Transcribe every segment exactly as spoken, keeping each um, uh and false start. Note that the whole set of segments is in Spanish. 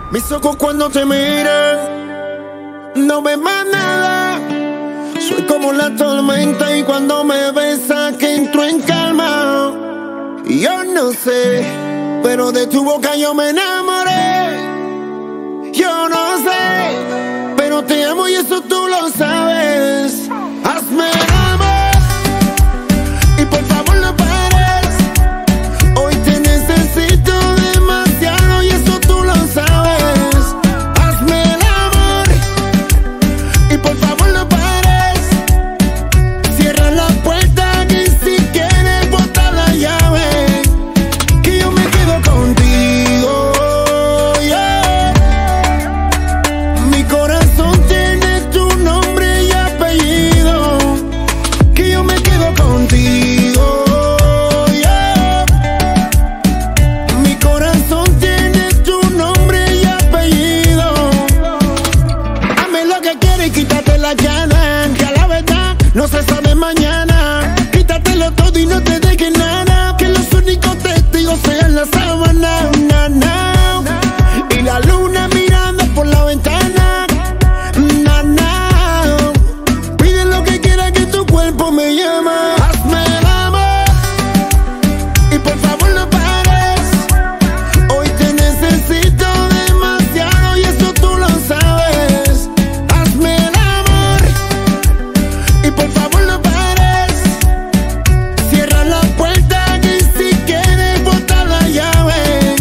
Mis ojos cuando te miran no ven más nada. Soy como la tormenta y cuando me besas que entro en calma. Y yo no sé, pero de tu boca yo me enamoré. Yo no sé, pero te amo y eso tú lo sabes. Hazme el amor y por favor no pares. Hoy te necesito demasiado y eso tú lo sabes. Hazme el amor y por favor no pares. Cierra la puerta que si quieres botar la llave, que yo me quedo contigo, yeah. Mi corazón tiene tu nombre y apellido, que yo me quedo contigo, yeah. Mi corazón tiene tu nombre y apellido. Hazme lo que quieres y quítate la llana, que a la verdad no se sabe mañana. Quítatelo todo y no te dejes nada, que los únicos testigos sean la sábana, na, na. Y la luna mirando por la ventana, na, na. Pide lo que quieras que tu cuerpo me llama. Hazme el amor y por favor no pares. Hoy te necesito demasiado y eso tú lo sabes. Hazme el amor y por favor no pares. Cierra la puerta que si quieres botar la llave.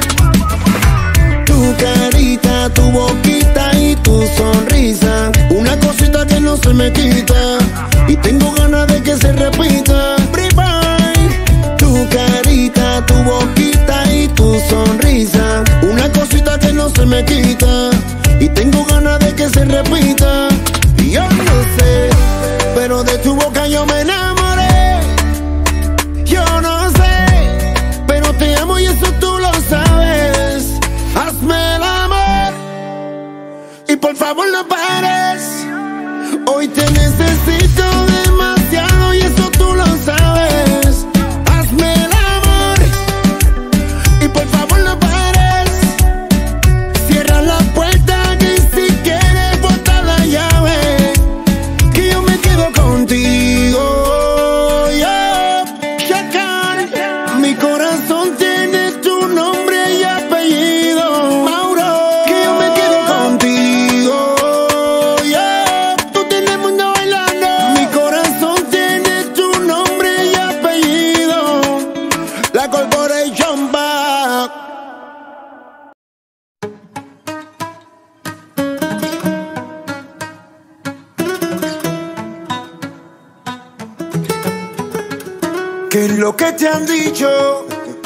Tu carita, tu boquita y tu sonrisa, una cosita que no se me quita y tengo ganas de que se repita. Bye. Tu carita, tu boquita y tu sonrisa, una cosita que no se me quita y tengo ganas de que se repita. Y yo no sé, pero de tu boca yo me enamoré. Yo no sé, pero te amo y eso tú lo sabes. Hazme el amor y por favor no pares. Hoy te necesito demasiado y eso tú lo sabes. Hazme el amor y por favor no pares. Cierra la puerta que si quieres botar la llave, que yo me quedo contigo, yeah. Chacal, mi corazón tiene tu nombre y apellido, Mauro, que yo me quedo contigo, yeah. Tú tienes el mundo bailando. Mi corazón tiene tu nombre y apellido, la Corporation Back. ¿Qué es lo que te han dicho?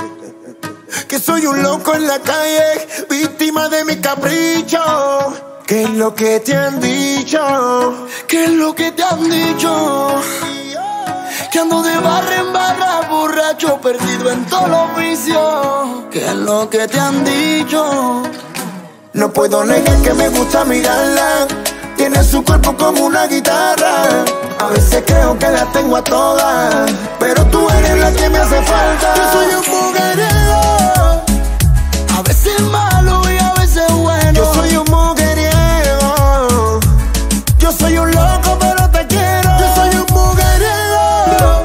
Que soy un loco en la calle, víctima de mi capricho. ¿Qué es lo que te han dicho? ¿Qué es lo que te han dicho? Que ando de barra en barra, borracho, perdido en todos los vicios. ¿Qué es lo que te han dicho? No puedo negar que me gusta mirarla. Tiene su cuerpo como una guitarra. A veces creo que la tengo a todas, pero tú eres la que me hace falta. Yo soy un mujeriego, a veces malo y a veces bueno. Yo soy un mujeriego, yo soy un loco pero te quiero. Yo soy un mujeriego,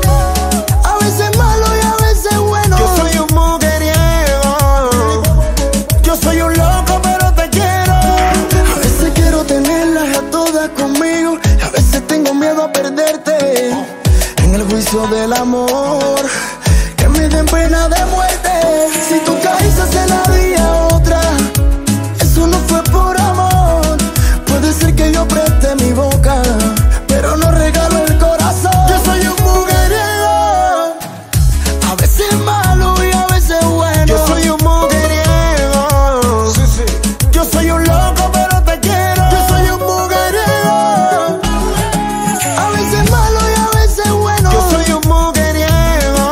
a veces malo y a veces bueno. Yo soy un mujeriego, yo soy un loco pero te quiero. A veces quiero tenerlas a todas conmigo, a veces tengo miedo a perderte en el juicio del amor, que me den pena de muerte. Si tú caíste en la vida otra, eso no fue por amor. Puede ser que yo preste mi boca, pero no regalo el corazón. Yo soy un mujeriego, a veces malo y a veces bueno. Yo soy un mujeriego, sí, sí. Yo soy un loco pero te quiero. Yo soy un mujeriego, a veces malo y a veces bueno. Yo soy un mujeriego,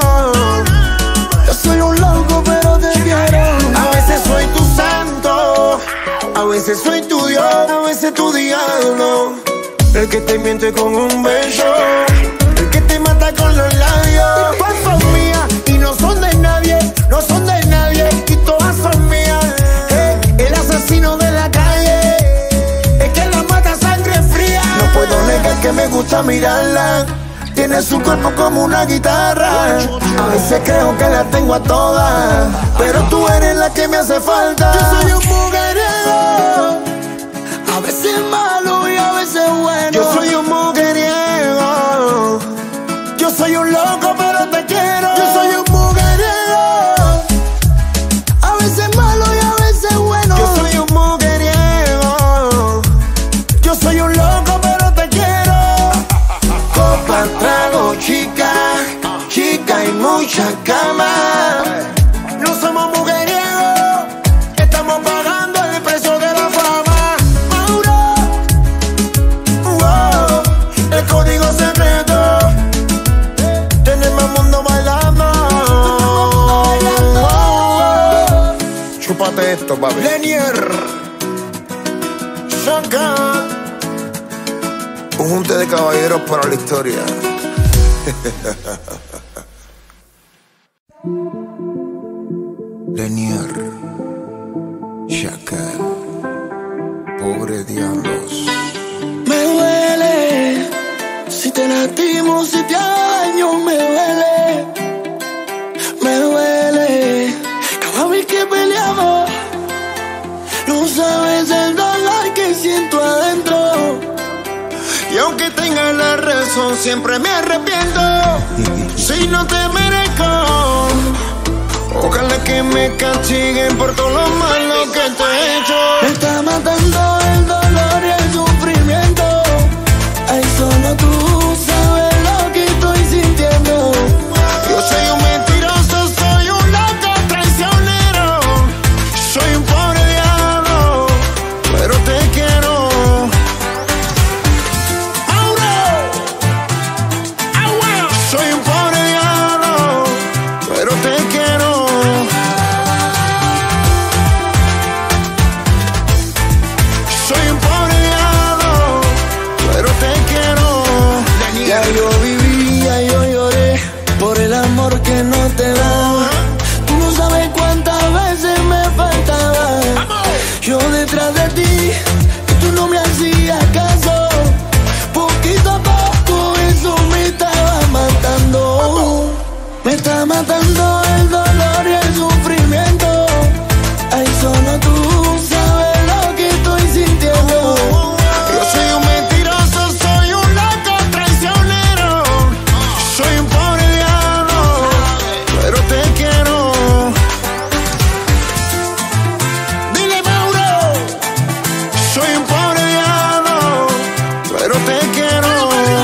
yo soy un loco pero te quiero. A veces soy tu santo, a veces soy tu Dios, a veces tu diablo. El que te miente con un beso, el que te mata con los labios. Todas son mías y no son de nadie, no son de nadie y todas son mías. Hey, el mirarla. Tiene su cuerpo como una guitarra. A veces creo que la tengo a todas, pero tú eres la que me hace falta. Yo soy un mujeriego, a veces malo y a veces bueno. Yo soy un mujeriego, yo soy un loco pero te quiero. Yo soy un mujeriego, a veces malo y a veces bueno. Yo soy un mujeriego, yo soy un loco pero te quiero. Copa, trago, chica, chica y mucha cama. No somos mujeriegos, estamos pagando el precio de la fama. Mauro, wow, el código secreto. Tenemos mundo bailando. Wow, chúpate esto, papi. Lenier, Shaka. Un junte de caballeros para la historia. Lenier, Shaka, pobre diablos. Me duele, si te lastimo, si te daño, me duele. Me duele, cada vez que peleamos, no sabes el dolor que siento adentro. Y aunque tenga la razón, siempre me arrepiento. Si no te merezco, ojalá que me castiguen por todo lo malo que te he hecho. Me está matando el dolor y el sufrimiento. Ay, solo tú sabes lo que estoy sintiendo. Yo soy un mentiroso, soy un loco traicionero. Soy un pobre diablo, pero te quiero. Soy un pobre diablo, pero te quiero. Soy un pobre diablo, pero te quiero. Ya yo viví, ya yo lloré por el amor que no te daba. Tú no sabes cuántas veces me faltaba. Yo detrás de ti y tú no me hacías caso. Poquito a poco eso me estaba matando. Me está matando el dolor y el sufrimiento. Ay, solo tú sabes lo que estoy sintiendo. Yo soy un mentiroso, soy un loco traicionero. Soy un pobre diablo, pero te quiero. Dile, Mauro. Soy un pobre diablo, pero te quiero.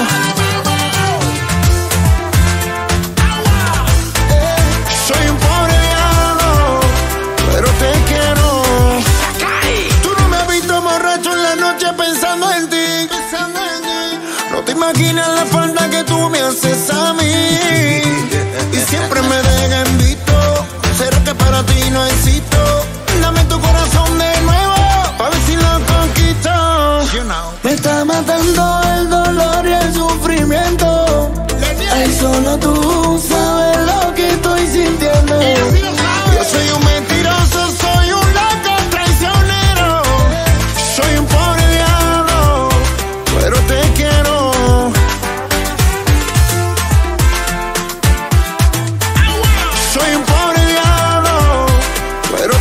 Soy un pobre diablo, pero te quiero. Tú no me has visto borracho en la noche pensando en ti. No te imaginas la falta que tú me haces a mí. Y siempre me dejan visto. ¿Será que para ti no existo? Dame tu corazón de nuevo, pa' ver si lo conquisto. Me está matando el dolor y el sufrimiento. Ay, solo tú sabes lo que estoy sintiendo. Yo soy un mentiroso, soy un loco traicionero. Soy un pobre diablo, pero te quiero. Soy un pobre diablo, pero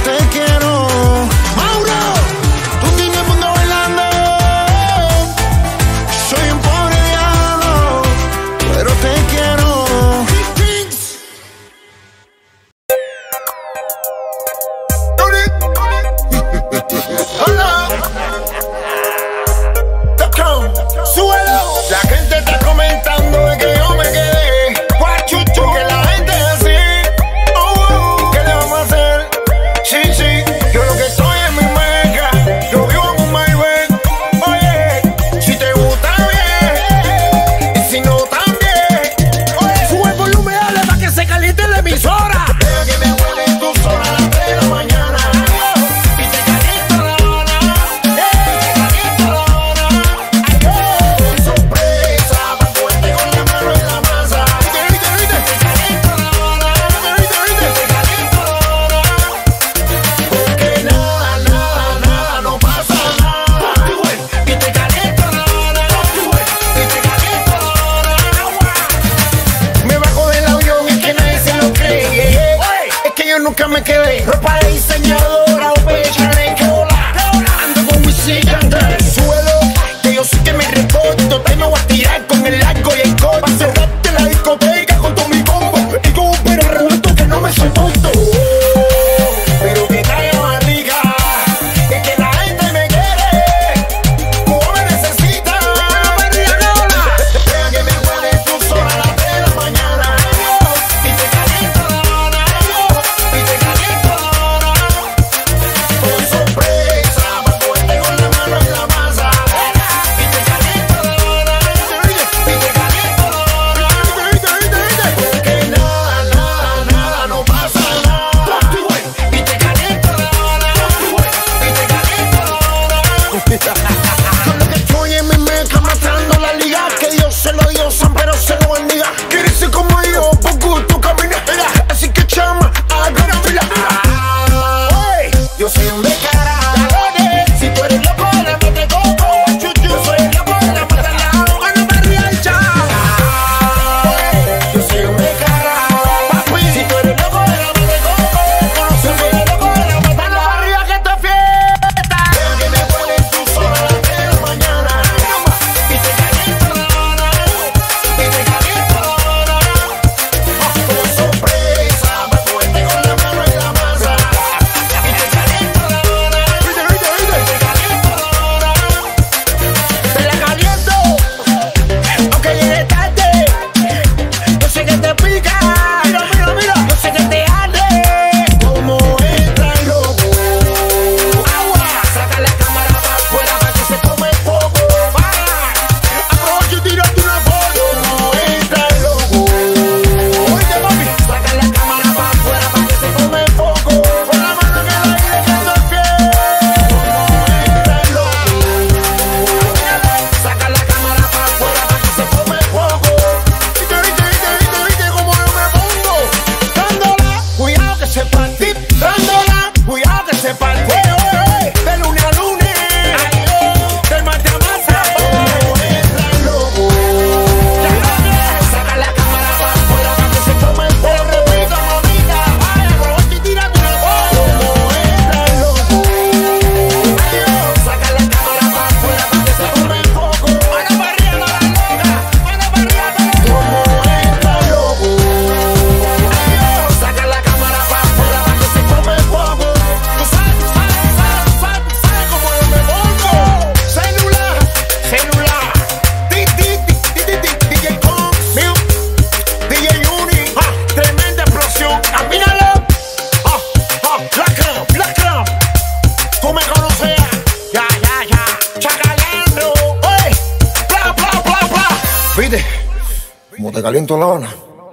¿Viste? Como te caliento La Habana.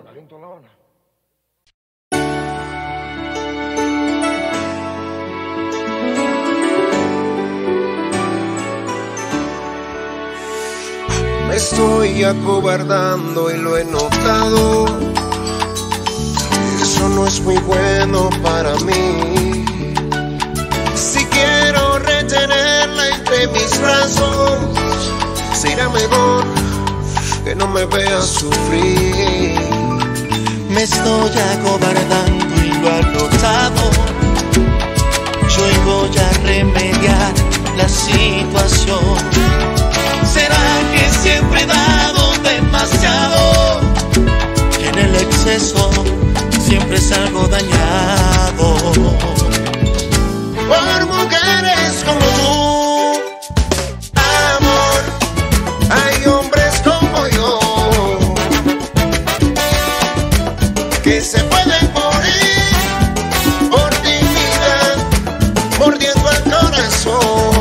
Me estoy acobardando y lo he notado. Eso no es muy bueno para mí. Si quiero retenerla entre mis brazos, será mejor que no me veas sufrir. Me estoy acobardando y lo he notado. Yo voy a remediar la situación. ¿Será que siempre he dado demasiado? Y en el exceso siempre salgo dañado. Por mujeres como tú, amor, hay hombres como yo que se pueden morir por dignidad, mordiendo el corazón.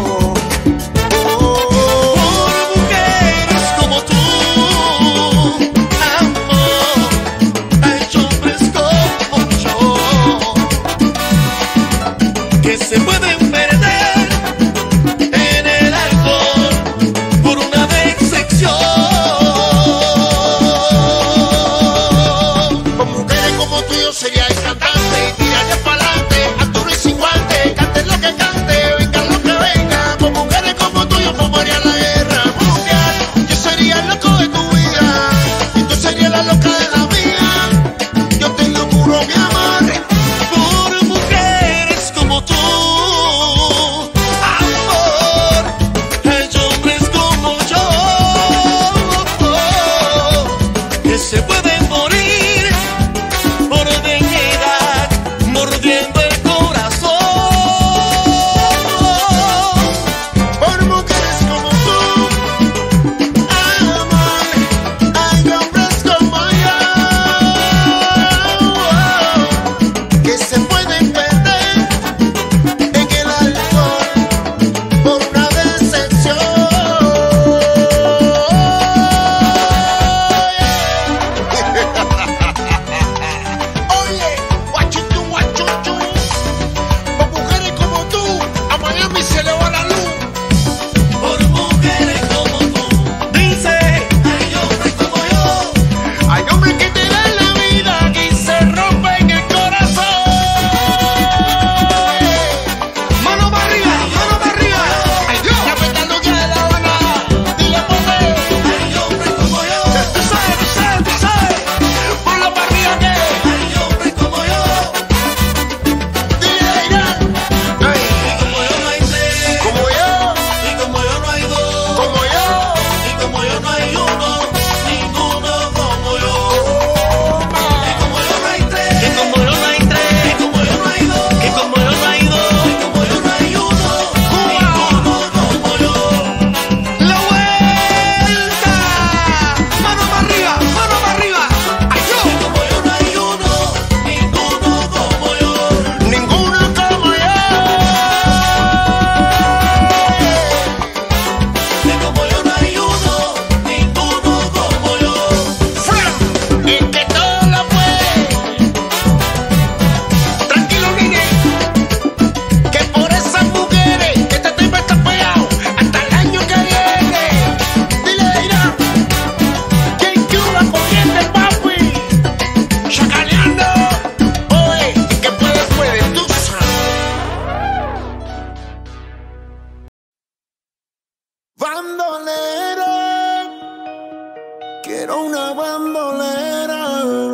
Quiero una bandolera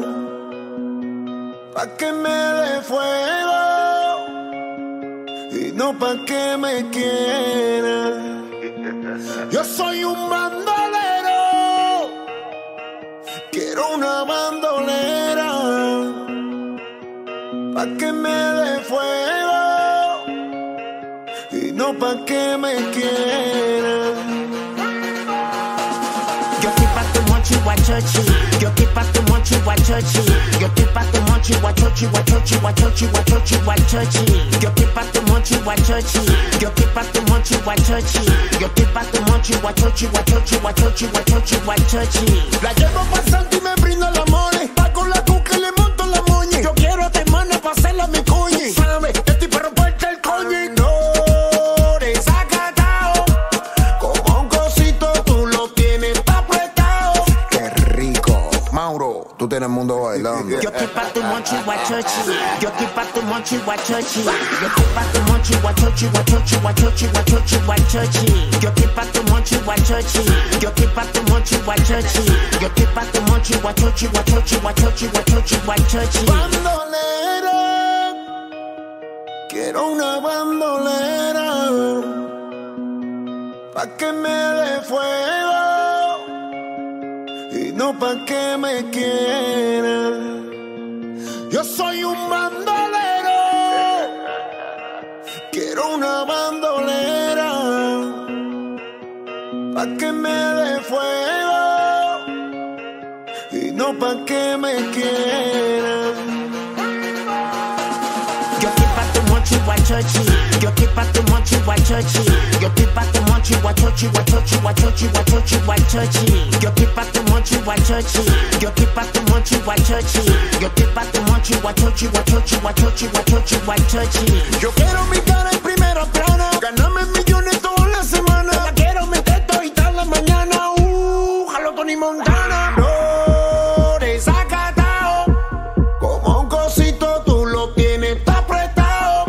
pa' que me dé fuego y no pa' que me quiera. Yo soy un bandolero, quiero una bandolera pa' que me dé fuego y no pa' que me quiera. Yo estoy pa' tu mochi guachochi, yo estoy pa' tu mochi guachochi, yo estoy pa' tu mochi guachochi, guachochi, guachochi, guachochi, guachochi. Yo estoy pa' tu mochi guachochi, yo estoy pa' tu mochi guachochi, yo estoy pa' tu mochi guachochi, guachochi, guachochi, guachochi, guachochi. La llevo pa' santo y me brinda la mone, pa' con la cuca y le monto la moña. Yo quiero a tu hermana pa' hacerla mi cuñi, sabe, yo estoy pa' romperte el coño. No desacatao, como un cosito tú lo tienes apretado. Qué rico, Mauro, tú tienes el mundo bailando. Yo estoy pa' tu mochi guachochi, yo estoy pa' tu mochi guachochi, yo estoy pa' tu mochi guachochi, guachochi, guachochi, guachochi, guachochi. Yo estoy pa' tu mochi guachochi, yo estoy pa' tu mochi guachochi, yo estoy pa' tu mochi guachochi, guachochi, guachochi, guachochi, guachochi. Bandolera, quiero una bandolera pa' que me dé fuego y no pa' que me quiera. Yo soy un bandolero, quiero una bandolera pa' que me dé fuego y no pa' que me quiera. Yo estoy pa' tu mochi guachochi, yo estoy pa' tu mochi guachochi, yo estoy pa' tu mochi guachochi, guachochi, guachochi, guachochi, guachochi. Yo estoy pa' tu mochi guachochi, yo estoy pa' tu mochi guachochi, yo estoy pa' tu mochi guachochi, guachochi, guachochi, guachochi, guachochi. Yo quiero mi cara en primera plana, ganarme millones toda la semana. La quiero meter todita en la mañana, uh, jalo Tony Montana. No desacatao, como un cosito tú lo tienes apretado.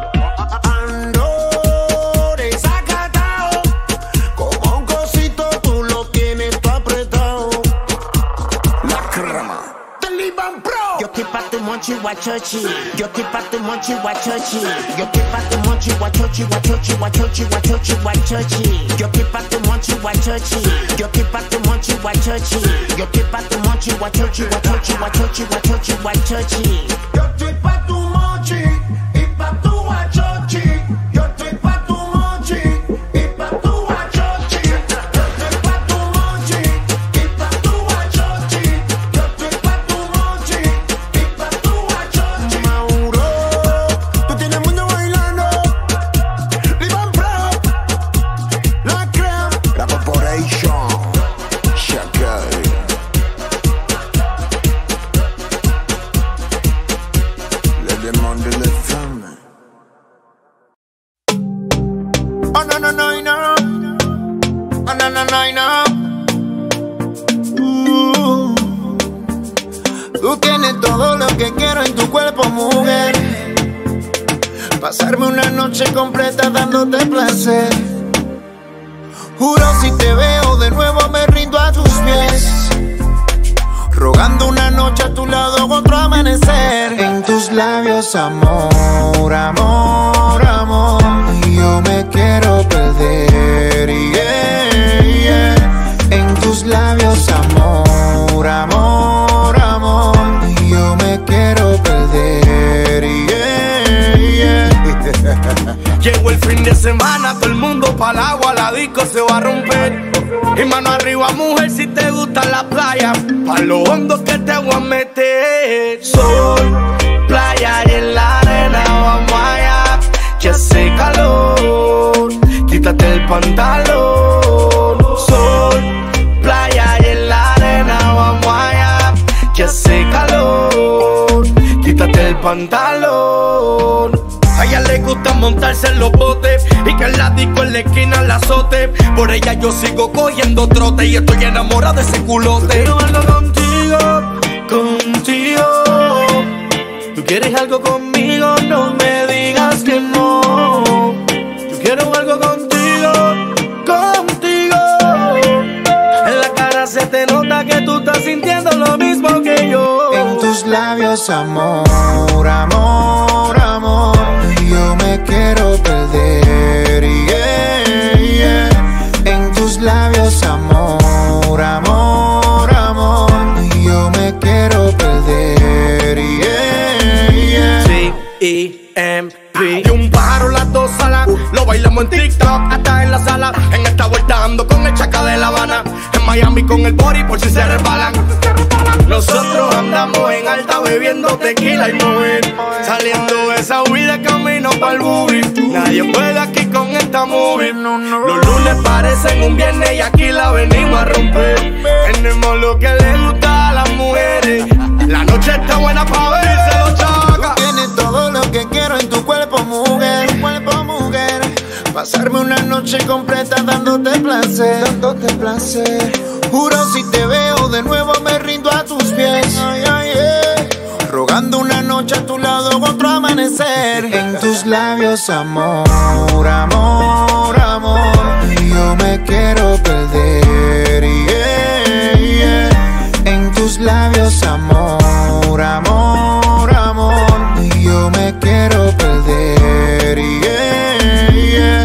Ando desacatao, como un cosito tú lo tienes apretado. La crema del Iban Pro. Yo estoy pa' tu mochi guachochi, yo estoy pa' tu mochi guachochi, yo estoy pa' tu mochi guachochi, guachochi, guachochi, guachochi, guachochi. Yo estoy pa' tu mochi guachochi, yo estoy pa' tu mochi guachochi, yo estoy pa' tu mochi guachochi, guachochi, guachochi, guachochi, guachochi. Yo estoy pa' tu mochi y pa' tu guachochi. Yo estoy pa' tu mochi y pa' tu guachochi. Yo estoy pa' tu mochi y pa' tu guachochi. Yo estoy pa' tu mochi y pa' tu guachochi. Mauro, tú tienes mundo bailando. Iban Pro, la crema, la corporation, Shakai. Oh no no no no, oh no no no no. Uh, tú tienes todo lo que quiero en tu cuerpo, mujer. Pasarme una noche completa dándote placer. Juro si te veo de nuevo me rindo a tus pies, rogando una noche a tu lado otro amanecer. En tus labios amor, amor, amor, yo me quiero perder, yeah, yeah. En tus labios amor, amor, amor, yo me quiero perder, yeah, yeah. Llegó el fin de semana, todo el mundo pa'l agua, la disco se va a romper. Y mano arriba, mujer, si te gusta la playa, pa' lo hondo que te voy a meter. Sol, playa y en la arena vamos allá, que hace calor, quítate el pantalón. Sol, playa y en la arena vamos allá, que hace calor, quítate el pantalón. A ella le gusta montarse en los botes y que en la disco en la esquina la azote. Por ella yo sigo cogiendo trote y estoy enamorado de ese culote. Quiero algo contigo, contigo. Tú quieres algo conmigo, no me digas que no. Yo quiero algo contigo, contigo. En la cara se te nota que tú estás sintiendo lo mismo que yo. En tus labios, amor, amor, amor, yo me quiero perder, yeah, yeah. En tus labios, amor, amor, amor, yo me quiero perder, yeah, yeah. C E M P. Y un pájaro, las dos salas, lo bailamos en TikTok hasta en la sala. En esta vuelta ando con el Chaca de La Habana, en Miami con el body por si se resbalan. Nosotros andamos en alta bebiendo tequila y mover, saliendo de esa huida camino pa'l boogie. Nadie puede aquí con esta movie. Los lunes parecen un viernes y aquí la venimos a romper. Tenemos lo que le gusta a las mujeres. La noche está buena pa' verse los chacas. Tienes todo lo que quiero en tu cuerpo, mujer, tu cuerpo, mujer. Pasarme una noche completa dándote placer, dándote placer. Juro si te veo de nuevo me rindo a tus pies, ay, ay, ay. Rogando una noche a tu lado, otro amanecer. En tus labios, amor, amor, amor, yo me quiero perder, yeah, yeah. En tus labios, amor, amor, amor, yo me quiero perder, yeah, yeah.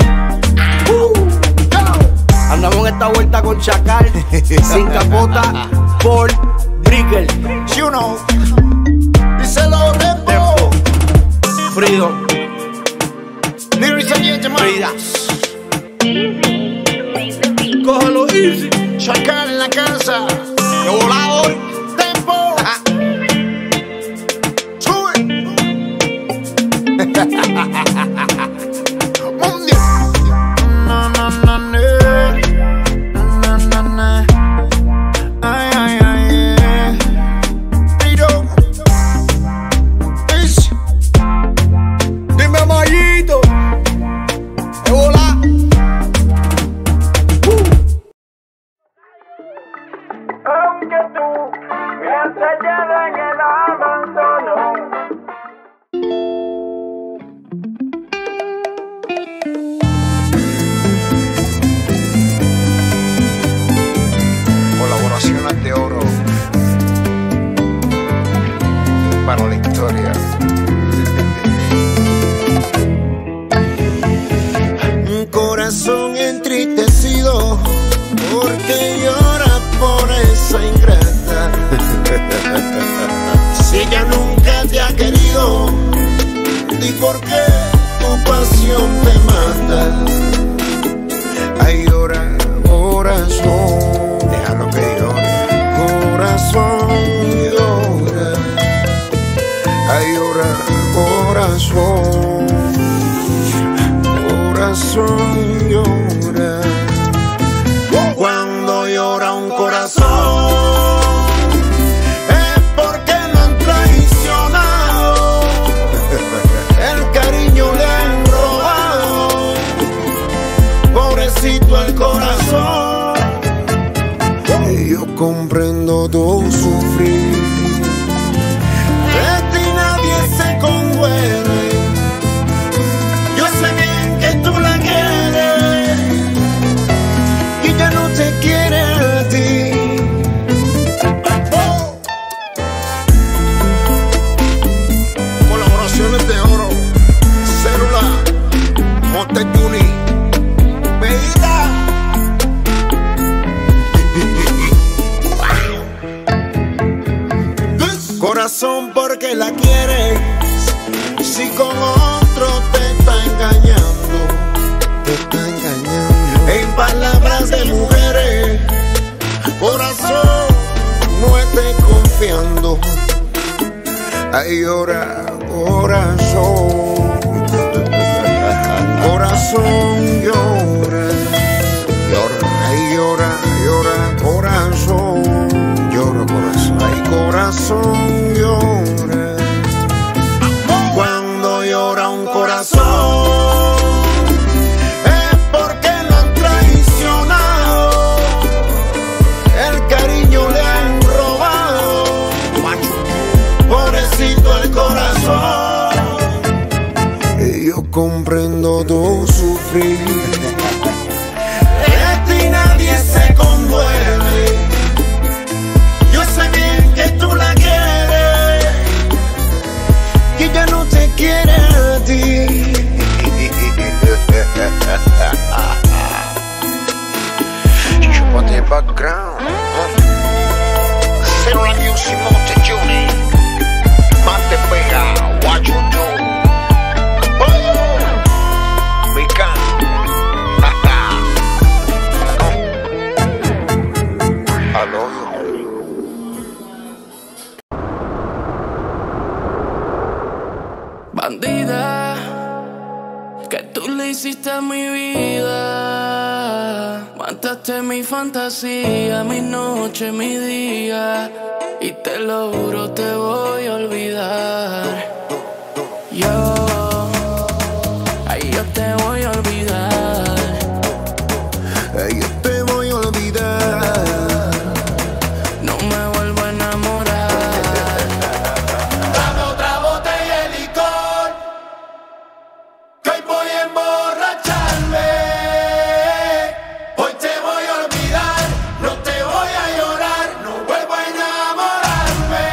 Andamos en esta vuelta con Chacal, sin capota, por Brigel. You know, díselo, Tempo, Freedom, Lyrics and Frida. Cógelo easy. Chacal en la casa. Yo volado hoy. Tempo. Sube. Mundial. No, no, no, no. No, no, no. Ay, ay, ay, yeah. Freedom. Ish. Dime, Mayito. Yo volado. Aunque tú me has hallado en el abandono. Colaboraciones de oro para la historia. Un corazón entristecido porque llora por esa ingrata. Si ella nunca te ha querido, di por qué tu pasión te mata. Ay, llora, corazón, déjalo que llore. Corazón, llora. Ay, llora, corazón. Corazón, llora. Cuando llora un corazón es porque lo han traicionado, el cariño le han robado, pobrecito el corazón. Y yo comprendo tu sufrir, de ti nadie se conduele. Yo sé bien que tú la quieres y ya no te quiere a ti. Oh. Colaboraciones de oro, Célula, Montecuni, Medida. Corazón, porque la quieres, si con otro te está engañando, te está engañando. En palabras de mujeres, corazón, no estés confiando. Ay, llora, corazón, corazón, llora, llora, ay, llora, llora, corazón, llora, corazón, ay, corazón, llora. Cuando llora un corazón es porque lo han traicionado, el cariño le han robado, pobrecito el corazón. Y yo comprendo tu sufrir, de ti nadie se conduele. Yo hiciste mi vida, mataste mi fantasía, mi noche, mi día, y te lo juro te voy a olvidar. Yo, ay, yo te voy a olvidar. Ay, yo te voy a olvidar. No me vuelvo a enamorar. Dame otra botella de licor, que hoy voy a emborracharme. Hoy te voy a olvidar, no te voy a llorar, no vuelvo a enamorarme.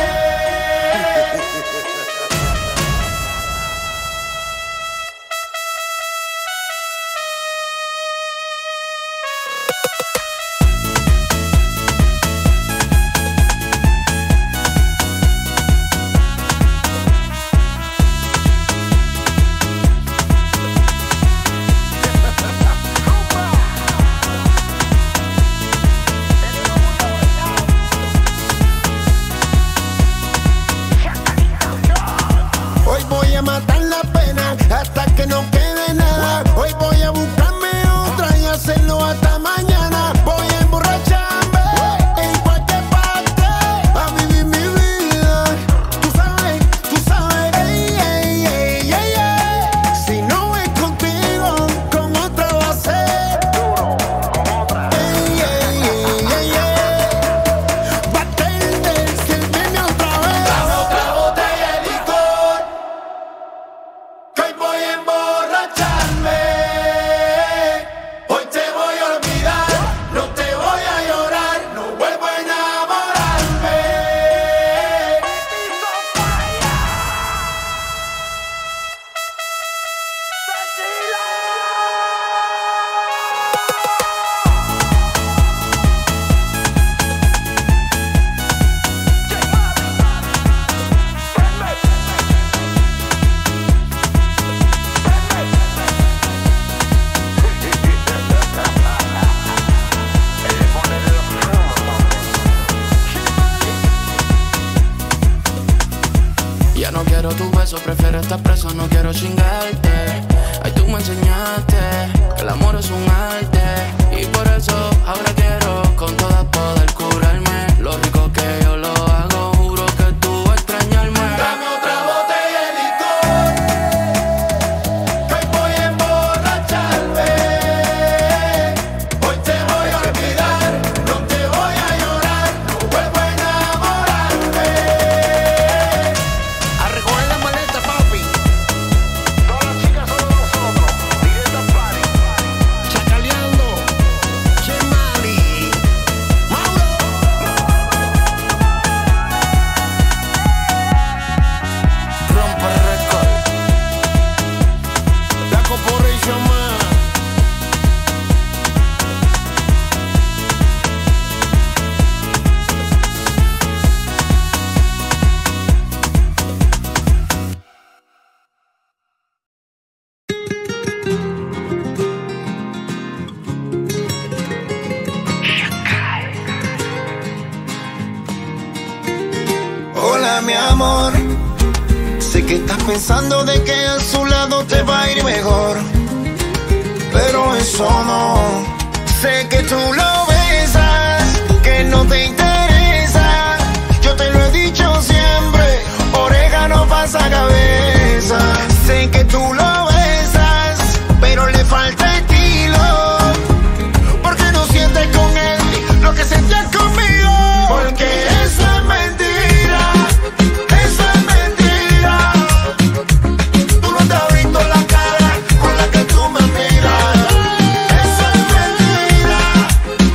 Hoy voy a matar la pena hasta que no quede nada. Hoy voy a buscarme otra y hacerlo hasta mañana. Voy a emborracharme en cualquier parte a vivir mi vida. Tú sabes, tú sabes, ey, ey, ey, ey, ey. Si no es contigo, con otra va a ser. Ey, ey, ey, ey, ey. Bartender, sírveme otra vez. Dame otra botella de licor, que hoy voy a emborracharme. Hoy te voy a olvidar, no te voy a llorar, no vuelvo a enamorarme. Ya no quiero tu beso, prefiero estar preso, no quiero chingarte. Ay, tú me enseñaste que el amor es un arte, y por eso ahora quiero con todas poder curarme. Lo rico que yo lo hago, juro que tú vas a extrañarme. Dame otra botella de licor, que hoy voy a emborracharme. Hoy te voy a olvidar, no te voy a llorar, no vuelvo a enamorarme. A recoger la maleta, papi. Todas las chicas son de nosotros, directo al party. Chacaleando. Chemali. Mauro. Rompe el récord. La Corporation Man. Hola, mi amor. Sé que estás pensando de que a su lado te va a ir mejor, pero eso no. Sé que tú lo besas, que no te interesa. Yo te lo he dicho siempre, orégano pasa cabeza. Sé que tú lo besas, pero le falta estilo, porque no sientes con él lo que sentías conmigo. Porque eso es mentira, eso es mentira. Tú no te has visto la cara con la que tú me miras. Eso es mentira,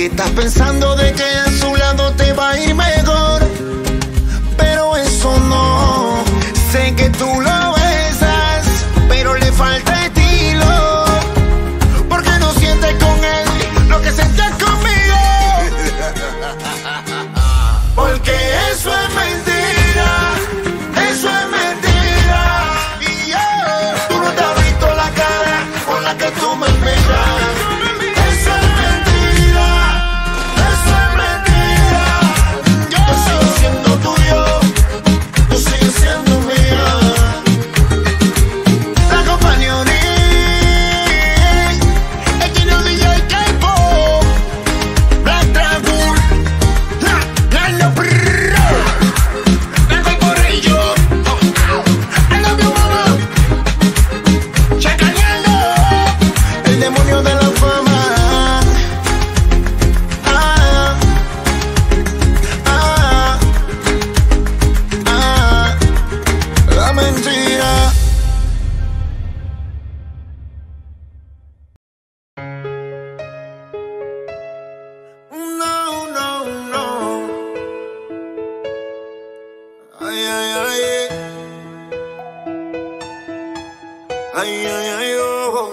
que estás pensando de que a su lado te va a ir mejor, pero eso no. Sé que tú lo besas, pero le falta estilo, porque no sientes con él lo que sentías conmigo. Porque eso es mentira, eso es mentira. Y yo, tú no te has visto la cara con la que tú me miras. Eso es mentira, eso es mentira. Yo sigo siendo tuyo, tú sigues siendo mía. La compañía es que no D J K-pop, Black Dragon, la, la, la, brrr, la corporation. I love you, mama. Chacaleando, el demonio de la fama. Ah, ah, ah, la mentira. No, no, no. Ay, ay, ay. Ay, ay, ay, oh.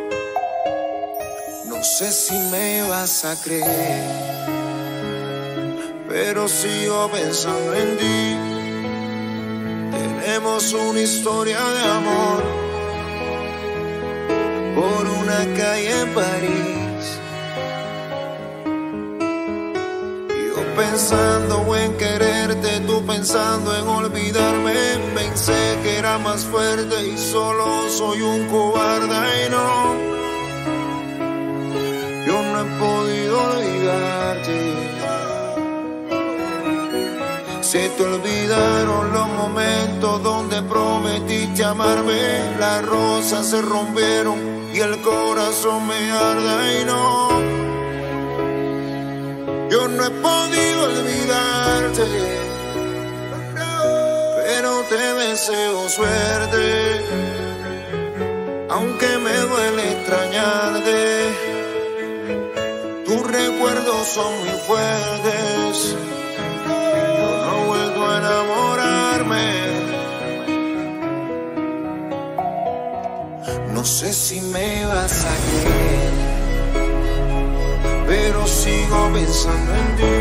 No sé si me vas a creer, pero sigo pensando en ti. Tenemos una historia de amor por una calle en París. Yo pensando en quererte, tú pensando en olvidarme. Pensé que era más fuerte y solo soy un cobarde. Ay, no, yo no he podido olvidarte. Se te olvidaron los momentos donde prometiste amarme. Las rosas se rompieron y el corazón me arde. Ay, no, yo no he podido olvidarte, pero te deseo suerte, aunque me duele extrañarte. Tus recuerdos son muy fuertes, yo no he vuelto a enamorarme. No sé si me vas a creer, pero sigo pensando en ti.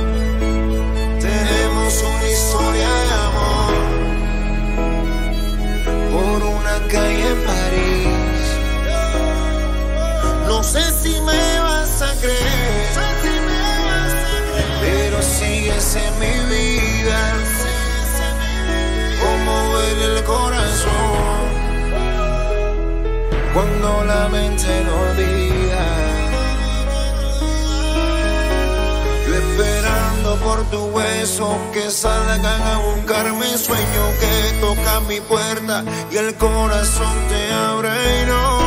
Tenemos una historia de amor por una calle en París. No sé si me vas a creer, pero sigues en mi vida, como duele el corazón cuando la mente no olvida. Esperando por tus huesos que salgan a buscarme. Sueño que toca mi puerta y el corazón te abre. Y no,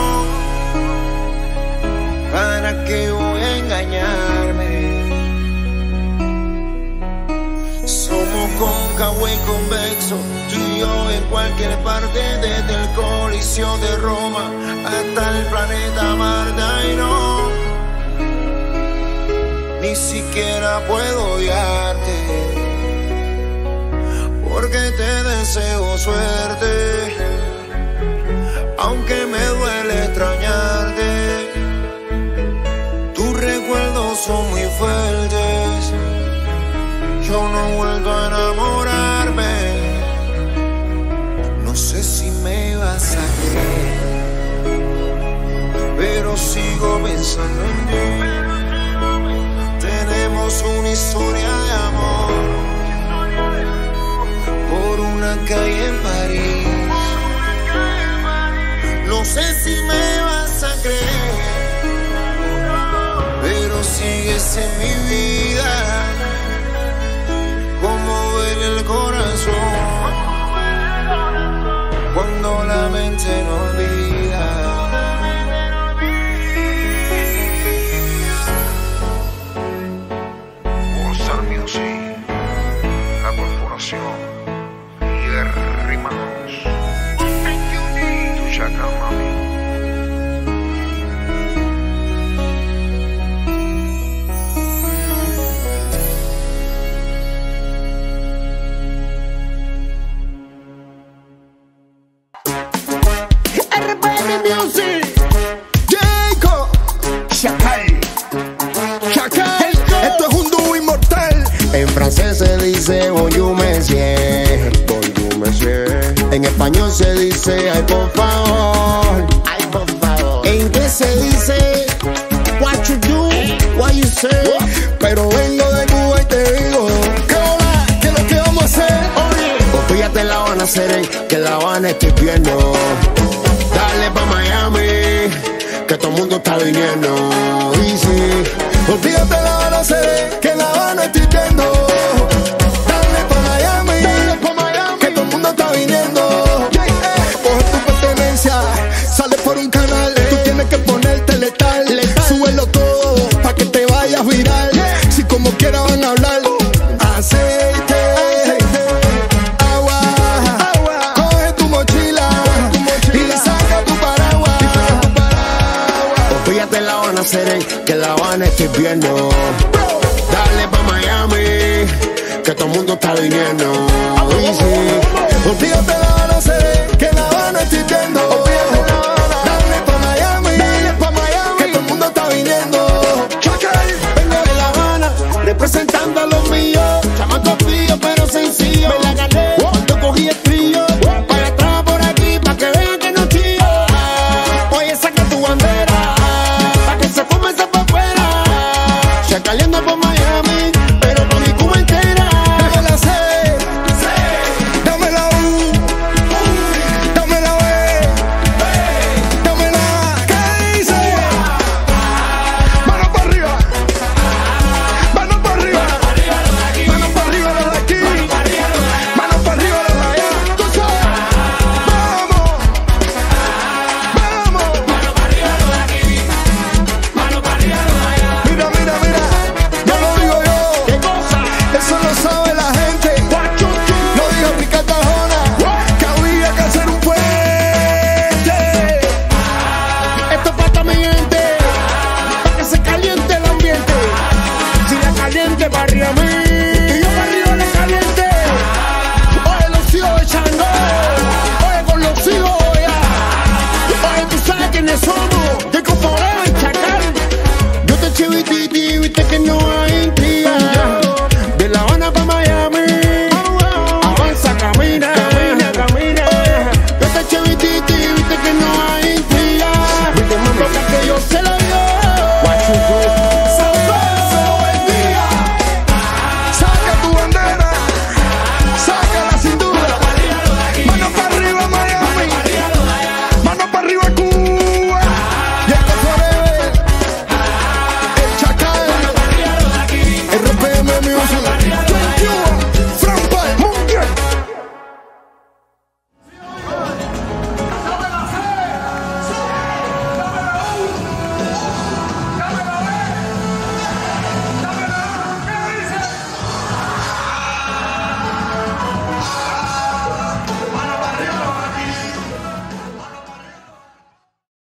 ¿para qué voy a engañarme? Somos cóncavo y convexo, tú y yo en cualquier parte, desde el Coliseo de Roma hasta el planeta Marte. Y no, ni siquiera puedo odiarte, porque te deseo suerte, aunque me duele extrañarte. Tus recuerdos son muy fuertes, yo no he vuelto a enamorarme. No sé si me vas a creer, pero sigo pensando en ti. Tenemos una historia de amor por una calle en París. No sé si me vas a creer, pero sigues en mi vida, como duele el corazón cuando la mente no olvida. La corporación y de rimas. Tu chaca, mami. music. Jacob. Chacal. Chacal. Esto es un dúo inmortal. En francés se dice bonjour monsieur. Bonjour monsieur. En español se dice ay por favor. Ay por favor. En inglés se dice what you do, what you say. Pero vengo de Cuba y te digo que hola, que es lo que vamos a hacer. Pues fíjate en La Habana, seré que en La Habana estoy viendo. Dale pa' Miami, que todo el mundo está viniendo. Y sí, olvídate de La Habana, seré que en La Habana estoy viendo. Dale pa' Miami, dale pa' Miami, que todo el mundo está viniendo. Coge tu pertenencia, sale por un canal. Tú tienes que ponerte letal, súbelo todo pa' que te vayas viral. Si como quiera van a hablar, aceite, agua, coge tu mochila y saca tu paraguas. Fíjate en La Habana, seré que en La Habana estoy viendo. Dale pa' Miami, que todo el mundo está viniendo. Y sí, olvídate de La Habana, seré